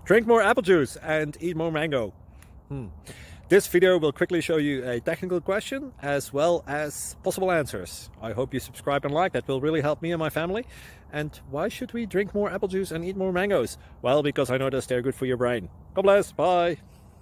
Drink more apple juice and eat more mango. This video will quickly show you a technical question as well as possible answers. I hope you subscribe and like. That will really help me and my family. And why should we drink more apple juice and eat more mangoes? Well, because I noticed they're good for your brain. God bless. Bye.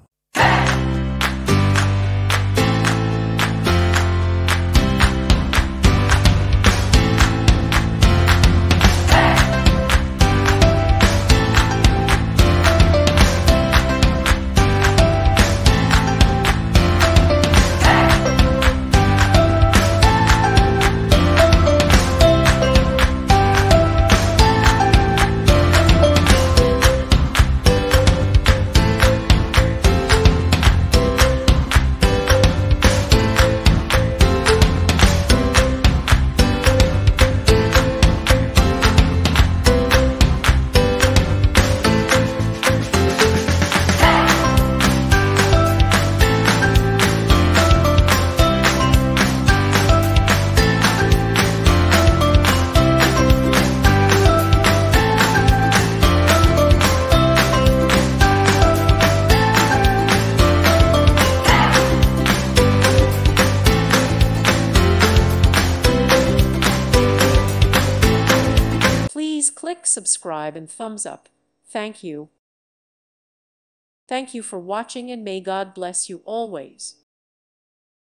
Please click subscribe and thumbs up. Thank you. Thank you for watching, and may God bless you always.